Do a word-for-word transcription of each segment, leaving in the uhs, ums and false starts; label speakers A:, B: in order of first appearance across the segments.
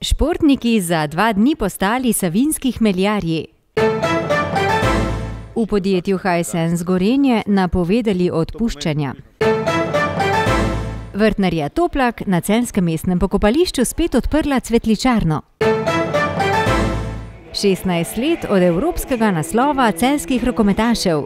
A: Športniki za dva dni postali savinjski hmeljarji. V podjetju Hisense Gorenje napovedali odpuščanja. Vrtnarija Toplak na celjskem mestnem pokopališču spet odprla cvetličarno. šestnajst let od evropskega naslova celjskih rokometašev.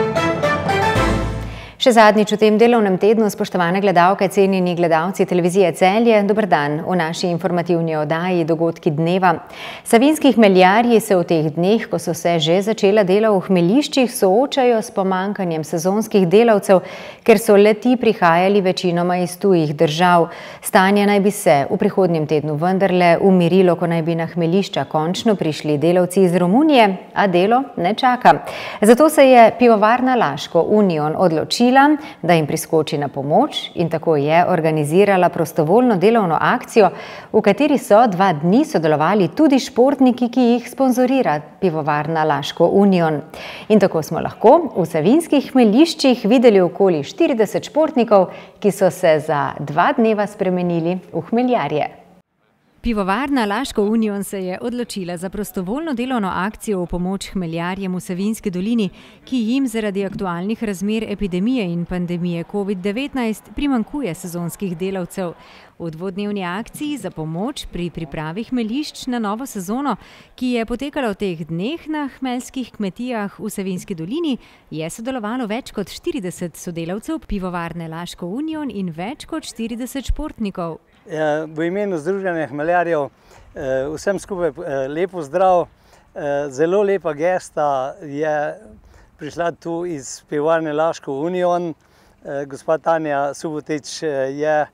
A: Še zadnjič v tem delovnem tednu, spoštovane gledalke, cenjeni gledalci televizije Celje, dober dan v naši informativni oddaji Dogodki dneva. Savinjski hmeljarji se v teh dneh, ko so se že začela dela v hmeljiščih, soočajo s pomanjkanjem sezonskih delavcev, ker so le-ti prihajali večinoma iz tujih držav. Stanje naj bi se v prihodnjem tednu vendarle umirilo, ko naj bi na hmeljišča končno prišli delavci iz Romunije, a delo ne čaka. Zato se je pivovarna Laško Union odločila, da jim priskoči na pomoč in tako je organizirala prostovoljno delovno akcijo, v kateri so dva dni sodelovali tudi športniki, ki jih sponzorira pivovarna Laško Union. In tako smo lahko v savinjskih hmeljiščih videli okoli štirideset športnikov, ki so se za dva dneva spremenili v hmeljarje. Pivovarna Laško Union se je odločila za prostovoljno delovno akcijo v pomoč hmeljarjem v Savinjski dolini, ki jim zaradi aktualnih razmer epidemije in pandemije covid devetnajst primanjkuje sezonskih delavcev. V dvodnevni akciji za pomoč pri pripravi hmeljišč na novo sezono, ki je potekala v teh dneh na hmeljskih kmetijah v Savinjski dolini, je sodelovalo več kot štirideset sodelavcev pivovarne Laško Union in več kot štirideset športnikov.
B: V imenu Združenja hmeljarjev vsem skupaj lepo zdrav. Zelo lepa gesta je prišla tu iz pivovarne Laško Union. Gospa Tanja Subotič je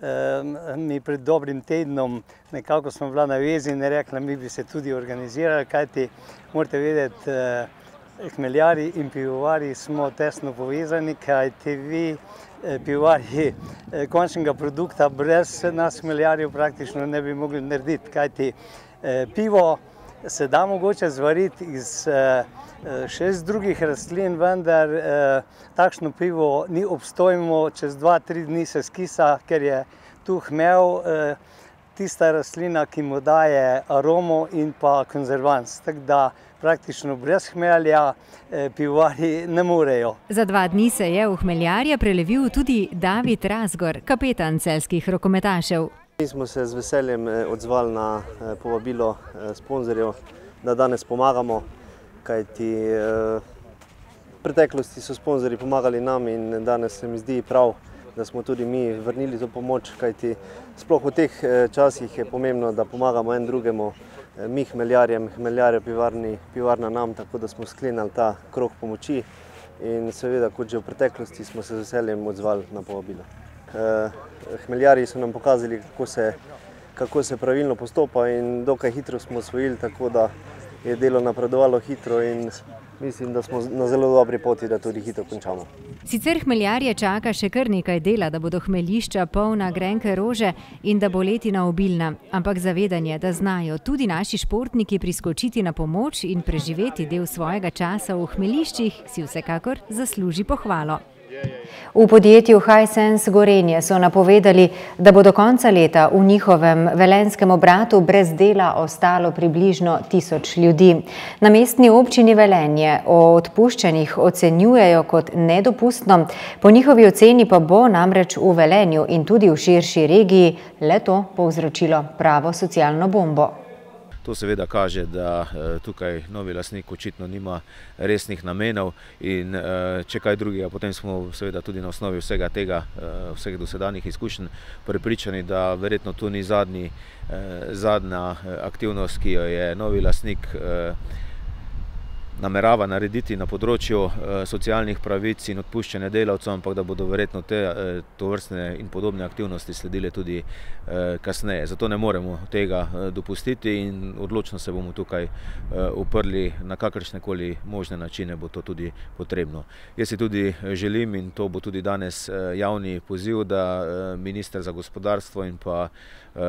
B: mi pred dobrim tednom, nekako smo bila na vezi in je rekla, mi bi se tudi organizirali, kajti morate vedeti, hmeljarji in pivovarji smo tesno povezani, kajti vi pivovarji končnega produkta brez nas hmeljarjev praktično ne bi mogli narediti, kajti pivo se da mogoče zvariti iz šest drugih rastlin, vendar takšno pivo ni obstojno, čez dva, tri dni se skisa, ker je tu hmelj tista rastlina, ki mu daje aromo in pa konzervans. Tako da praktično brez hmelja pivovarji ne morejo.
A: Za dva dni se je v hmeljarje prelevil tudi David Razgor, kapetan celjskih rokometašev.
C: Mi smo se z veseljem odzvali na povabilo sponzorjev, da danes pomagamo, kajti v preteklosti so sponzorji pomagali nam in danes se mi zdi prav, da smo tudi mi vrnili to pomoč, kajti sploh v teh časih je pomembno, da pomagamo en drugemu, mi hmeljarjem, hmeljarje pivarni, pivarna nam, tako da smo sklenili ta krog pomoči in seveda, kot že v preteklosti, smo se z veseljem odzvali na povabilo. Hmeljarji so nam pokazali, kako se, kako se pravilno postopa in dokaj hitro smo osvojili, tako da je delo napredovalo hitro in mislim, da smo na zelo dobri poti, da tudi hitro končamo.
A: Sicer hmeljarje čaka še kar nekaj dela, da bodo hmeljišča polna grenke rože in da bo letina obilna, ampak zavedanje, da znajo tudi naši športniki priskočiti na pomoč in preživeti del svojega časa v hmeljiščih, si vsekakor zasluži pohvalo. V podjetju Hisense Gorenje so napovedali, da bo do konca leta v njihovem velenjskem obratu brez dela ostalo približno tisoč ljudi. Na mestni občini Velenje o odpuščanjih ocenjujejo kot nedopustno, po njihovi oceni pa bo namreč v Velenju in tudi v širši regiji le-to povzročilo pravo socialno bombo.
D: To seveda kaže, da tukaj novi lastnik očitno nima resnih namenov in če kaj drugega, potem smo seveda tudi na osnovi vsega tega, vseh dosedanjih izkušenj prepričani, da verjetno to ni zadnji, zadnja aktivnost, ki jo je novi lastnik namerava narediti na področju socialnih pravic in odpuščanja delavcev, ampak da bodo verjetno te tovrstne in podobne aktivnosti sledile tudi kasneje. Zato ne moremo tega dopustiti in odločno se bomo tukaj uprli na kakršnekoli možne načine, bo to tudi potrebno. Jaz si tudi želim, in to bo tudi danes javni poziv, da minister za gospodarstvo in pa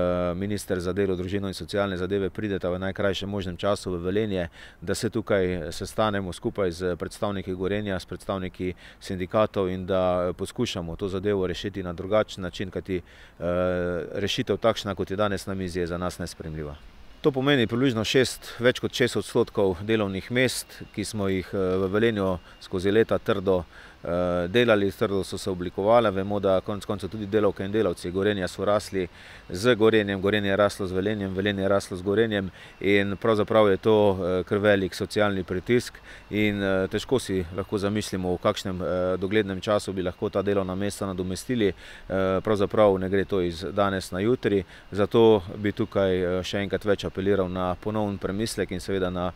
D: minister za delo, družino in socialne zadeve prideta v najkrajšem možnem času v Velenje, da se tukaj sestanemo skupaj z predstavniki Gorenja, s predstavniki sindikatov in da poskušamo to zadevo rešiti na drugačen način, kajti rešitev takšna, kot je danes na mizi, je za nas nesprejemljiva. To pomeni približno šest, več kot šest odstotkov delovnih mest, ki smo jih v Velenju skozi leta trdo delali, trdo so se oblikovali. Vemo, da konec koncev tudi delavke in delavci Gorenja so rasli z Gorenjem, Gorenje je raslo z Velenjem, Velenje je raslo z Gorenjem in pravzaprav je to kar velik socialni pritisk in težko si lahko zamislimo, v kakšnem doglednem času bi lahko ta delovna mesta nadomestili. Pravzaprav ne gre to iz danes na jutri, zato bi tukaj še enkrat več apeliral na ponoven premislek in seveda na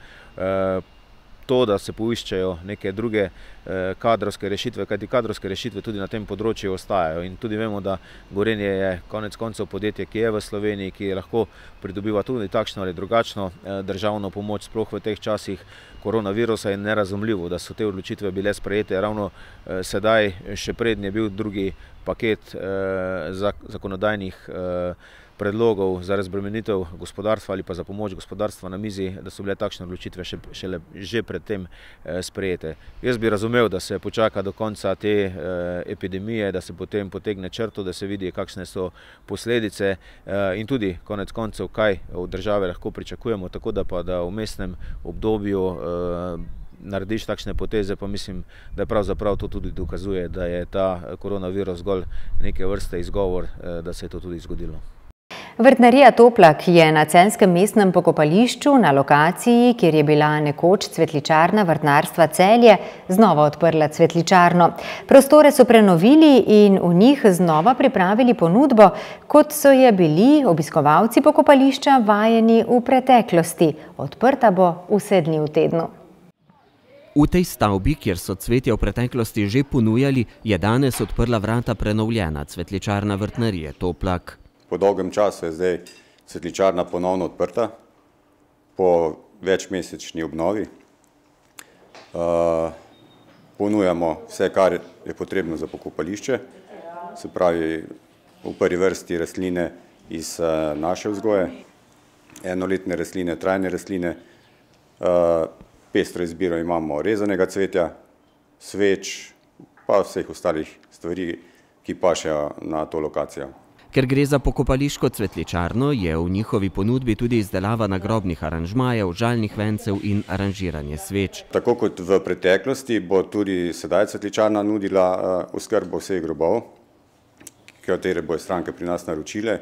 D: to, da se poiščejo neke druge kadrovske rešitve, kajti kadrovske rešitve tudi na tem področju ostajajo. In tudi vemo, da Gorenje je konec koncev podjetje, ki je v Sloveniji, ki lahko pridobiva tudi takšno ali drugačno državno pomoč, sploh v teh časih koronavirusa, in nerazumljivo, da so te odločitve bile sprejete ravno sedaj, še prednje je bil drugi paket zakonodajnih predlogov za razbremenitev gospodarstva ali pa za pomoč gospodarstva na mizi, da so bile takšne odločitve šele že predtem sprejete. Jaz bi razumel, da se počaka do konca te epidemije, da se potem potegne črto, da se vidi, kakšne so posledice in tudi konec koncev, kaj od države lahko pričakujemo, tako da pa da v vmesnem obdobju narediš takšne poteze, pa mislim, da pravzaprav to tudi dokazuje, da je ta koronavirus zgolj neke vrste izgovor, da se je to tudi zgodilo.
A: Vrtnarija Toplak je na celjskem mestnem pokopališču na lokaciji, kjer je bila nekoč cvetličarna vrtnarstva Celje, znova odprla cvetličarno. Prostore so prenovili in v njih znova pripravili ponudbo, kot so je bili obiskovalci pokopališča vajeni v preteklosti. Odprta bo vse dni v tednu.
E: V tej stavbi, kjer so cvetje v preteklosti že ponujali, je danes odprla vrata prenovljena cvetličarna vrtnarije Toplak.
F: Po dolgem času je zdaj cvetličarna ponovno odprta, po večmesečni obnovi. Ponujamo vse, kar je potrebno za pokopališče, se pravi v prvi vrsti rastline iz naše vzgoje, enoletne rastline, trajne rastline, pestro izbiro imamo rezanega cvetja, sveč, pa vseh ostalih stvari, ki pašejo na to lokacijo.
E: Ker gre za pokopališko cvetličarno, je v njihovi ponudbi tudi izdelava nagrobnih aranžmajev, žalnih vencev in aranžiranje sveč.
F: Tako kot v preteklosti bo tudi sedaj cvetličarna nudila oskrbo vseh grobov, katere bojo stranke pri nas naročile.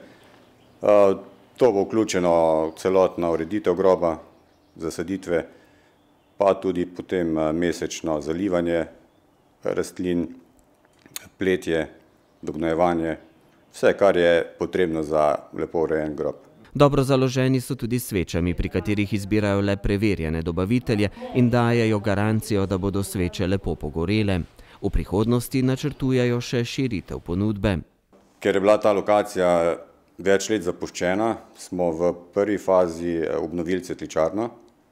F: To bo vključeno celotna ureditev groba, zasaditve, pa tudi potem mesečno zalivanje rastlin, pletje, dognojevanje, vse, kar je potrebno za lepo urejen grob.
E: Dobro založeni so tudi svečami, pri katerih izbirajo le preverjene dobavitelje in dajejo garancijo, da bodo sveče lepo pogorele. V prihodnosti načrtujejo še širitev ponudbe.
F: Ker je bila ta lokacija več let zapuščena, smo v prvi fazi obnovili cvetličarno,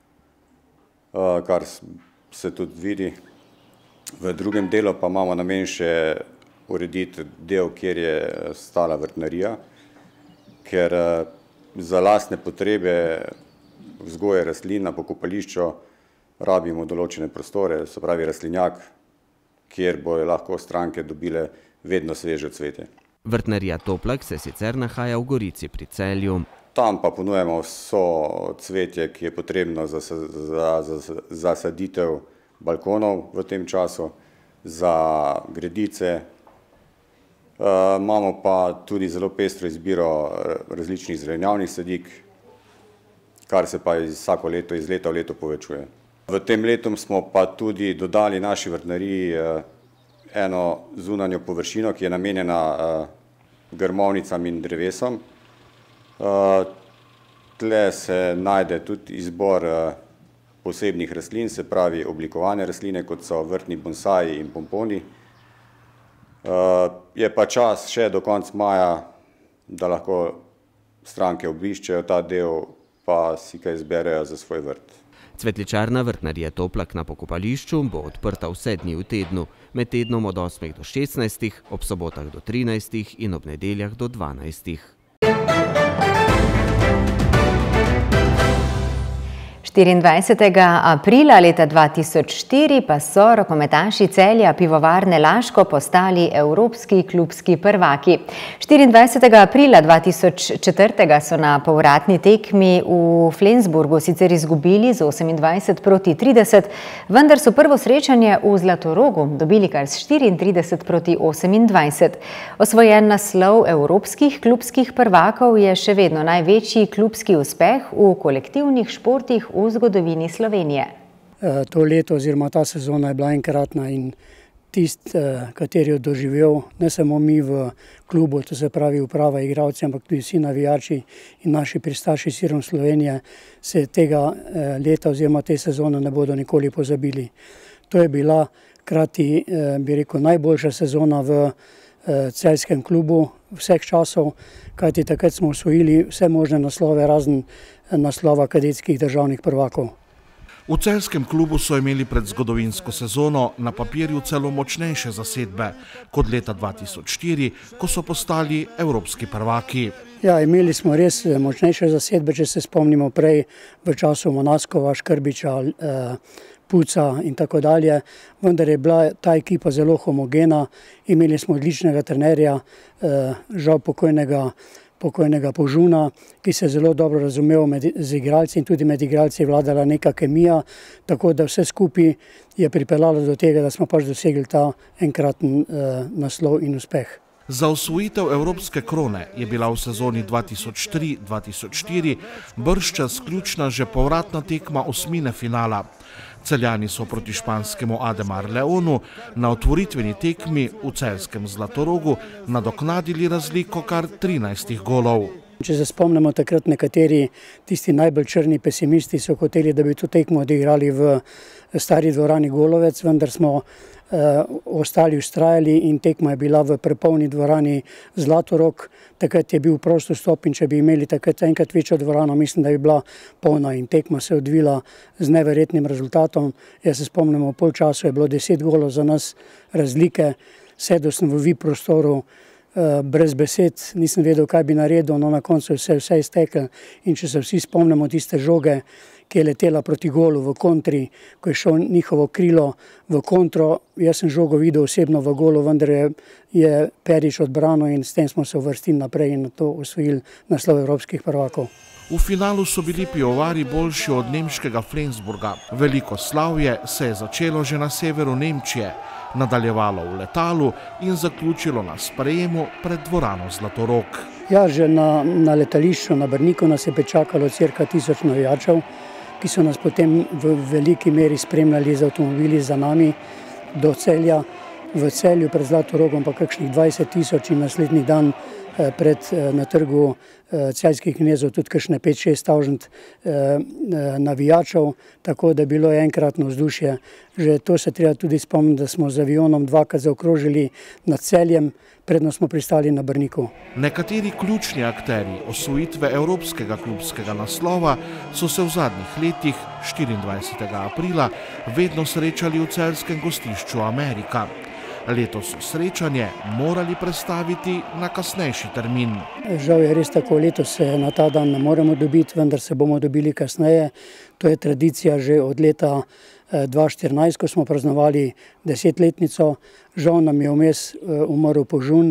F: kar se tudi vidi. V drugem delu pa imamo namen še urediti del, kjer je stala vrtnarija, ker za lastne potrebe vzgoje rastlin na pokopališču rabimo določene prostore, se pravi rastlinjak, kjer bojo lahko stranke dobile vedno sveže cvetje.
E: Vrtnarija Toplak se sicer nahaja v Gorici pri Celju.
F: Tam pa ponujemo vso cvetje, ki je potrebno za, za, za, za saditev balkonov v tem času, za gredice. Uh, imamo pa tudi zelo pestro izbiro različnih zelenjavnih sadik, kar se pa iz vsako leto, iz leta v leto povečuje. V tem letu smo pa tudi dodali naši vrtnariji uh, eno zunanjo površino, ki je namenjena uh, grmovnicam in drevesom. Uh, tle se najde tudi izbor uh, posebnih rastlin, se pravi oblikovane rastline, kot so vrtni bonsaji in pomponi. Je pa čas še do konca maja, da lahko stranke obiščejo ta del, pa si kaj izberejo za svoj vrt.
E: Cvetličarna vrtnarije Toplak na pokopališču bo odprta vse dni v tednu, med tednom od osmih do šestnajstih, ob sobotah do trinajstih in ob nedeljah do dvanajstih.
A: štiriindvajsetega aprila leta dva tisoč štiri pa so rokometaši Celja Pivovarne Laško postali evropski klubski prvaki. štiriindvajsetega aprila dva tisoč četiri so na povratni tekmi v Flensburgu sicer izgubili z osemindvajset proti trideset, vendar so prvo srečanje v Zlatorogu dobili kar s štiriintrideset proti osemindvajset. Osvojen naslov evropskih klubskih prvakov je še vedno največji klubski uspeh v kolektivnih športih v zgodovini Slovenije.
G: To leto oziroma ta sezona je bila enkratna in tist, kateri je doživel, ne samo mi v klubu, to se pravi uprava, igralci, ampak tudi vsi navijači in naši pristaši širom Slovenije, se tega leta oziroma te sezone ne bodo nikoli pozabili. To je bila krati, bi rekel, najboljša sezona v celjskem klubu vseh časov, kajti takrat smo osvojili vse možne naslove, razen naslova kadetskih državnih prvakov.
H: V celjskem klubu so imeli pred zgodovinsko sezono na papirju celo močnejše zasedbe kot leta dva tisoč štiri, ko so postali evropski prvaki.
G: Ja, imeli smo res močnejše zasedbe, če se spomnimo prej v času Monaskova, Škrbiča, Puca in tako dalje, vendar je bila ta ekipa zelo homogena, imeli smo odličnega trenerja, žal pokojnega pokojnega Požuna, ki se je zelo dobro razumel med, z igralci in tudi med igralci je vladala neka kemija, tako da vse skupaj je pripeljalo do tega, da smo pač dosegli ta enkraten eh, naslov in uspeh.
H: Za osvojitev evropske krone je bila v sezoni dva tisoč tri dva tisoč štiri bržčas ključna že povratna tekma osmine finala. Celjani so proti španskemu Ademar Leonu na otvoritveni tekmi v celjskem Zlatorogu nadoknadili razliko kar trinajstih golov.
G: Če se spomnimo, takrat nekateri tisti najbolj črni pesimisti so hoteli, da bi to tekmo odigrali v stari dvorani Golovec, vendar smo eh, ostali vztrajali in tekma je bila v prepolni dvorani Zlatorog. Takrat je bil prost vstop in če bi imeli takrat enkrat večjo dvorano, mislim, da bi bila polna in tekma se je odvila z neverjetnim rezultatom. Jaz se spomnim, v polčasu je bilo deset golov za nas razlike, sedel sem v V I P prostoru, brez besed, nisem vedel, kaj bi naredil, no na koncu se je vse iztekel in če se vsi spomnimo tiste žoge, ki je letela proti golu v kontri, ko je šel njihovo krilo v kontro, jaz sem žogo videl osebno v golu, vendar je, je Perič odbrano in s tem smo se uvrstili naprej in na to osvojili naslov evropskih prvakov.
H: V finalu so bili pivovari boljši od nemškega Flensburga. Veliko slavje se je začelo že na severu Nemčije, nadaljevalo v letalu in zaključilo na sprejemu pred dvorano Zlatorog.
G: Ja, že na, na letališču na Brniku nas je pričakalo cirka tisoč navijačev, ki so nas potem v veliki meri spremljali z avtomobili za nami do Celja. V Celju pred Zlatorogom pa kakšnih dvajset tisoč in naslednji dan pred, na trgu celjskih knezov tudi kakšne pet šest tisoč navijačev, tako da je bilo enkratno vzdušje. Že to se treba tudi spomniti, da smo z avionom dvakrat zaokrožili nad Celjem, predno smo pristali na Brniku.
H: Nekateri ključni akteri osvojitve evropskega klubskega naslova so se v zadnjih letih, štiriindvajsetega aprila, vedno srečali v celjskem gostišču Amerika. Letos so srečanje morali prestaviti na kasnejši termin.
G: Žal je res tako, letos se na ta dan ne moremo dobiti, vendar se bomo dobili kasneje. To je tradicija že od leta dva tisoč štirinajst, ko smo praznovali desetletnico. Žal nam je vmes umrl Požun,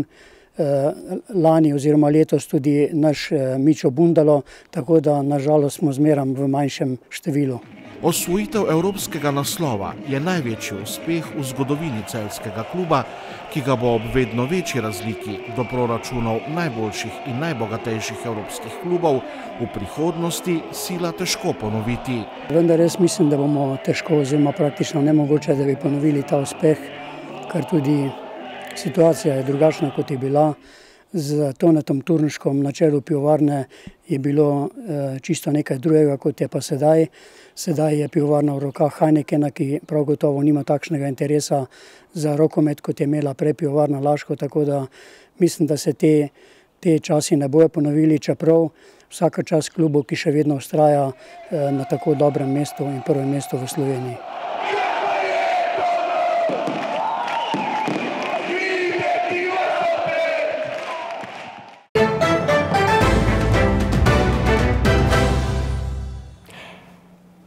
G: lani oziroma letos tudi naš Mičo Bundalo, tako da nažalost smo zmeram v manjšem številu.
H: Osvojitev evropskega naslova je največji uspeh v zgodovini celjskega kluba, ki ga bo ob vedno večji razliki do proračunov najboljših in najbogatejših evropskih klubov v prihodnosti sila težko ponoviti.
G: Vendar res mislim, da bomo težko oziroma praktično nemogoče, da bi ponovili ta uspeh, ker tudi situacija je drugačna, kot je bila. Z Tonetom Turnškom na čelu pivovarne je bilo čisto nekaj drugega, kot je pa sedaj. Sedaj je pivovarna v rokah Heinekena, ki prav gotovo nima takšnega interesa za rokomet, kot je imela prej pivovarna Laško, tako da mislim, da se te, te časi ne bojo ponovili, čeprav vsaka čast klubu, ki še vedno vztraja na tako dobrem mestu in prvem mestu v Sloveniji.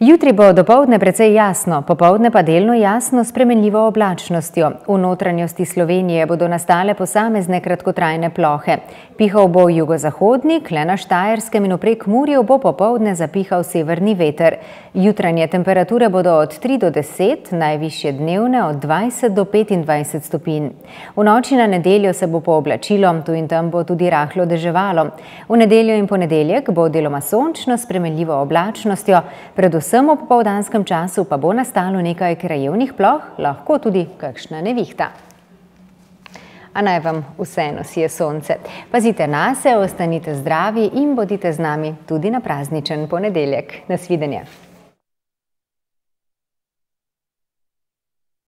A: Jutri bo dopoldne precej jasno, popoldne pa delno jasno s spremenljivo oblačnostjo. V notranjosti Slovenije bodo nastale posamezne kratkotrajne plohe. Pihal bo jugozahodnik, le na Štajerskem in v Prekmurju bo popoldne zapihal severni veter. Jutranje temperature bodo od tri do deset, najvišje dnevne od dvajset do petindvajset stopinj. V noči na nedeljo se bo pooblačilo, tu in tam bo tudi rahlo deževalo. V nedeljo in ponedeljek bo deloma sončno s spremenljivo oblačnostjo, predvsem v popoldanskem času pa bo nastalo nekaj krajevnih ploh, lahko tudi kakšna nevihta. A naj vam vseeno sije sonce. Pazite nase, ostanite zdravi in bodite z nami tudi na prazničen ponedeljek. Nasvidenje.